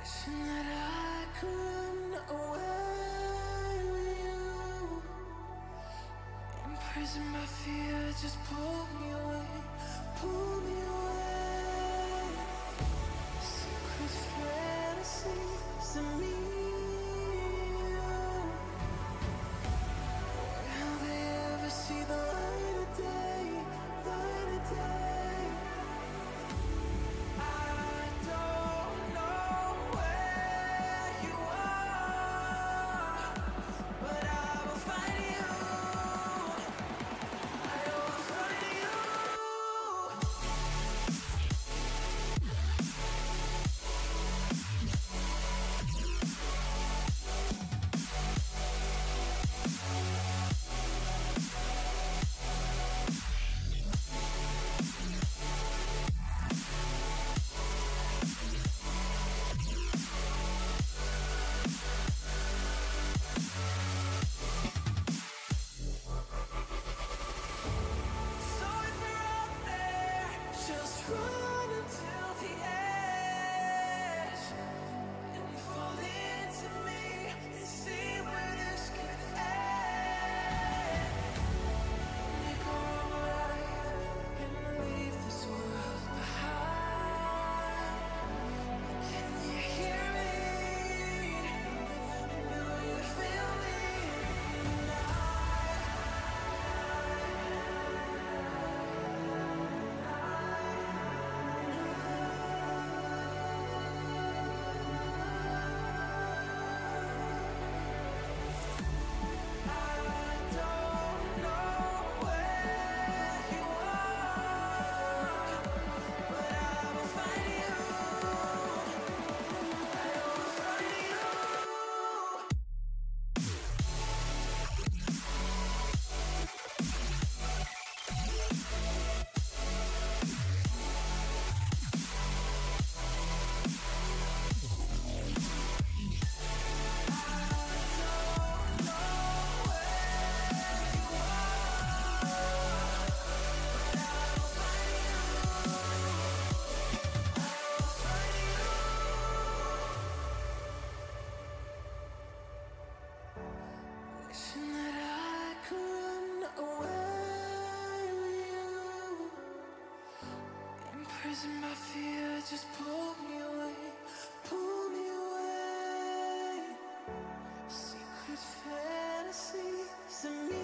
Wishing that I could run away with you. Imprisoned by fear, just pull me away, pull me away. Secret fantasies of me. Will they ever see the light of day, light of day? I don't know where you are, but I will find you. I will find you. So if you're out there, just run until the edge and fall into me and see where this could end. Make our own life and leave this world behind. Can you hear me? Do you feel me? I don't know where you are, but I will find you. I will find you. Wishing that I could run away with you. Imprisoned by fear, just pull me away, pull me away. Secret fantasies of me.